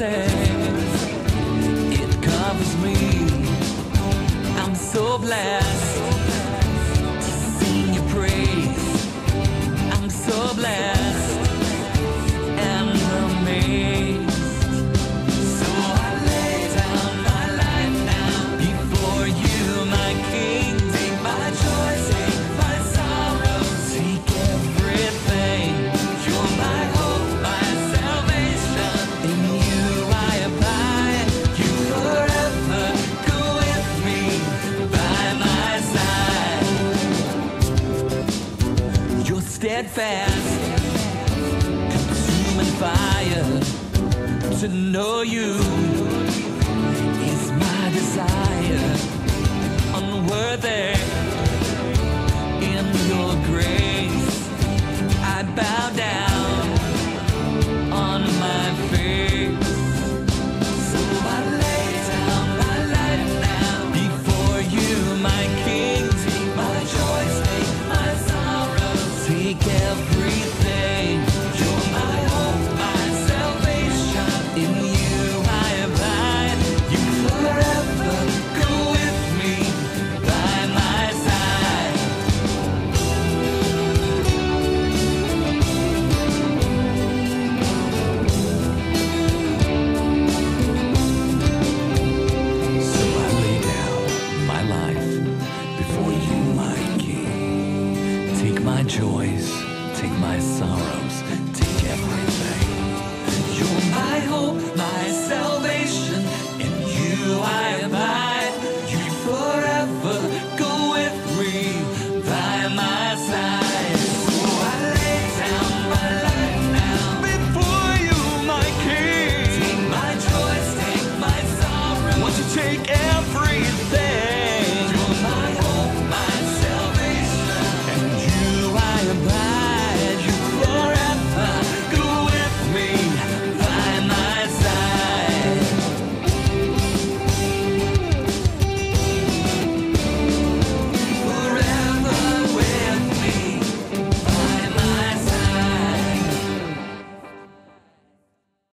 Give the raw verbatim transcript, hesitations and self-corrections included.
says it covers me. I'm so blessed to sing your praise. I'm so blessed and amazed. So I lay down my life now before you, my King. Take my joy, take my sorrow, take everything. You're my hope, my salvation. In you I abide. You forever go with me by my side. You're steadfast, consuming fire. To know you is my desire. Unworthy in your grace, I bow down.